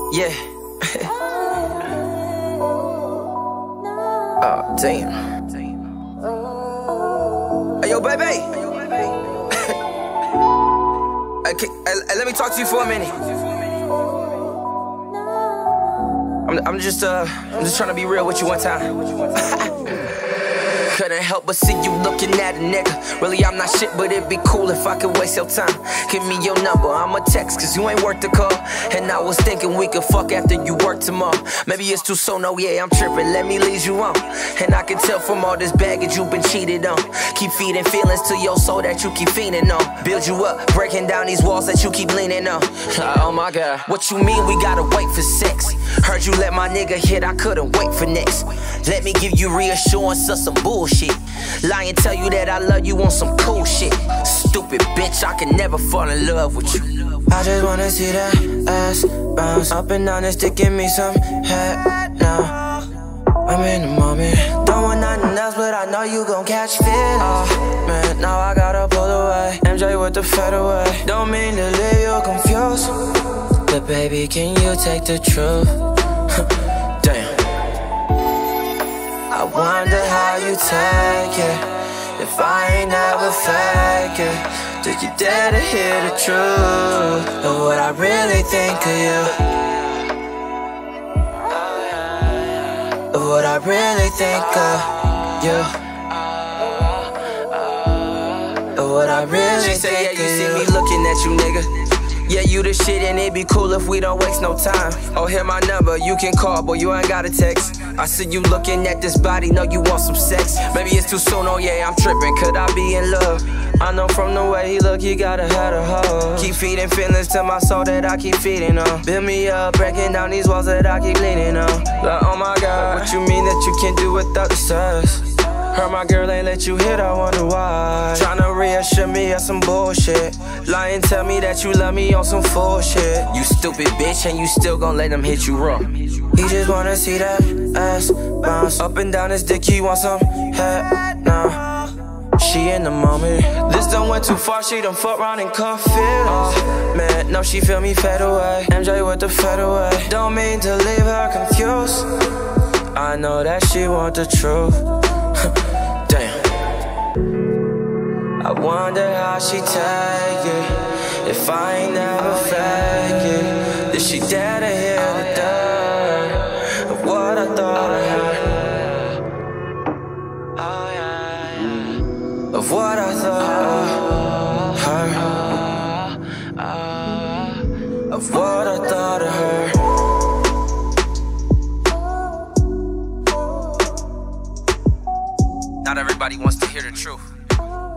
Yeah. Oh, damn. Hey, yo, baby. Okay, let me talk to you for a minute. I'm just trying to be real with you one time. Couldn't help but see you looking at a nigga. Really, I'm not shit, but it'd be cool if I could waste your time. Give me your number, I'ma text, cause you ain't worth the call. And I was thinking we could fuck after you work tomorrow. Maybe it's too soon, no, yeah, I'm tripping, let me lead you on. And I can tell from all this baggage you've been cheated on. Keep feeding feelings to your soul that you keep feeding on. Build you up, breaking down these walls that you keep leaning on. Oh my God, what you mean we gotta wait for sex? Heard you let my nigga hit, I couldn't wait for next. Let me give you reassurance of some bullshit. Lie and tell you that I love you on some cool shit. Stupid bitch, I can never fall in love with you. I just wanna see that ass bounce up and down and stick, give me some head now. I'm in the moment, don't want nothing else, but I know you gon' catch feelings. Oh man, now I gotta pull away. MJ with the fadeaway. Don't mean to leave you confused, but baby, can you take the truth? Damn. I wonder how you take it if I ain't never fake it. Do you dare to hear the truth of what I really think of you? Of what I really think of you. Of what I really She say, yeah, think you of see you. me looking at you, nigga. Yeah, you the shit and it'd be cool if we don't waste no time. Oh, here my number, you can call, boy, you ain't gotta text. I see you looking at this body, know you want some sex. Maybe it's too soon, oh yeah, I'm tripping, could I be in love? I know from the way he look, he gotta have a hoe. Keep feeding feelings to my soul that I keep feeding on. Build me up, breaking down these walls that I keep leaning on. Like, oh my God, what you mean that you can't do without the stars? Heard my girl ain't let you hit, I wonder why. Tryna reassure me of some bullshit. Lying, tell me that you love me on some full shit. You stupid bitch, and you still gon' let them hit you raw. He just wanna see that ass bounce up and down his dick, he want some head now. She in the moment, this done went too far, she done fuck round and caught feelings. Oh man, no, she feel me fade away. MJ with the fadeaway. Don't mean to leave her confused, I know that she want the truth. Damn. I wonder how she take it if I ain't never fake it. Did she dare to hear the dirt of what I thought I heard? Oh yeah, yeah. Of what I thought I heard. Of what I thought I heard. Not everybody wants to hear the truth.